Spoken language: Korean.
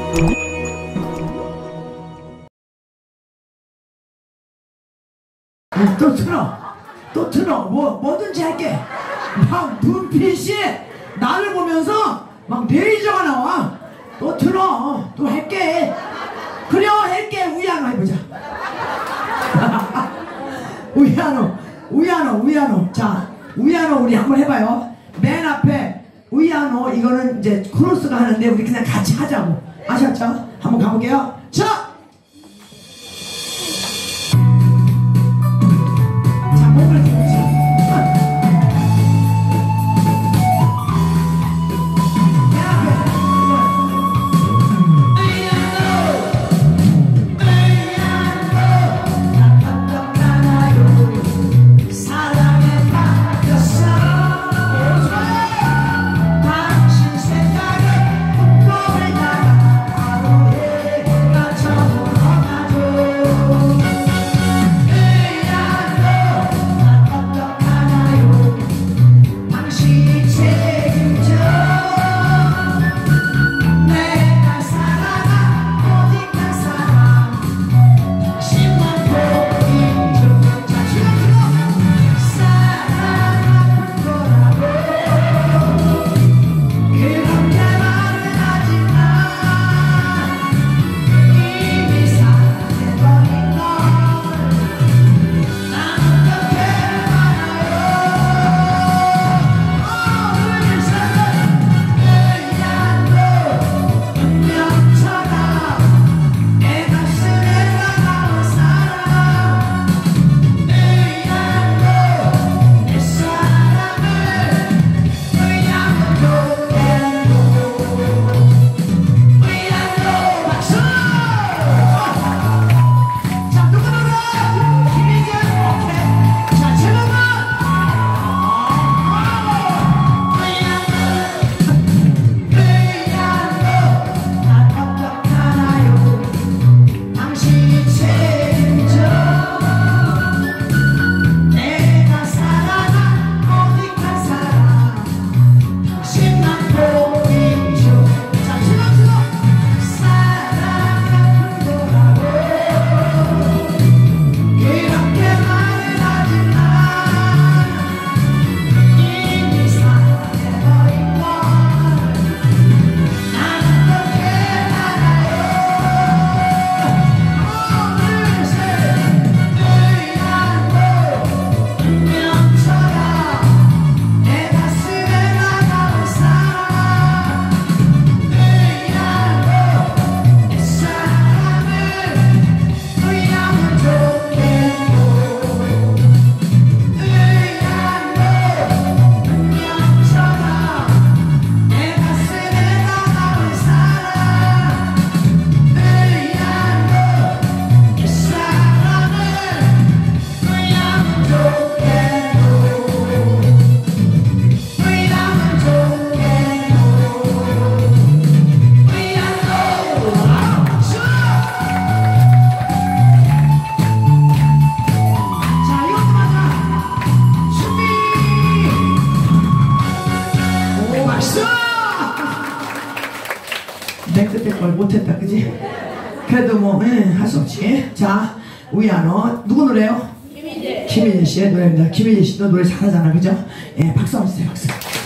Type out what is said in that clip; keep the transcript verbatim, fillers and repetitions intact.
또 틀어 또 틀어 뭐 뭐든지 할게. 막 눈빛이 나를 보면서 막 레이저가 나와. 또 틀어 또 할게. 그래 할게. 우야노 해보자. 우야노 우야노 우야노. 자 우야노 우리 한번 해봐요. 맨 앞에 우야노 이거는 이제 크로스가 하는데 우리 그냥 같이 하자고. 아셨죠? 한번 가볼게요. 자 맨 끝에 걸 못했다 그지? 그래도 뭐 할 수 없지. 자 우야노 누구 노래요? 김희재 김희재 씨의 노래입니다. 김희재 씨도 노래 잘하잖아 그죠? 예 박수 한번 주세요. 박수.